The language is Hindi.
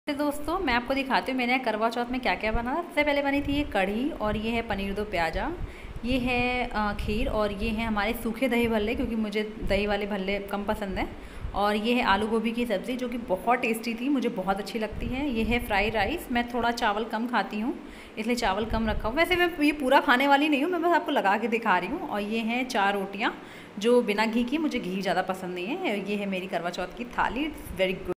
तो दोस्तों मैं आपको दिखाती हूँ मैंने करवा चौथ में क्या क्या बनाया। सबसे पहले बनी थी ये कढ़ी, और ये है पनीर दो प्याजा, ये है खीर, और ये है हमारे सूखे दही भल्ले, क्योंकि मुझे दही वाले भल्ले कम पसंद हैं। और ये है आलू गोभी की सब्ज़ी जो कि बहुत टेस्टी थी, मुझे बहुत अच्छी लगती है। ये है फ्राई राइस, मैं थोड़ा चावल कम खाती हूँ इसलिए चावल कम रखा हूँ। वैसे मैं ये पूरा खाने वाली नहीं हूँ, मैं बस आपको लगा के दिखा रही हूँ। और ये हैं 4 रोटियाँ जो बिना घी की, मुझे घी ज़्यादा पसंद नहीं है। ये है मेरी करवा चौथ की थाली, इट्स वेरी गुड।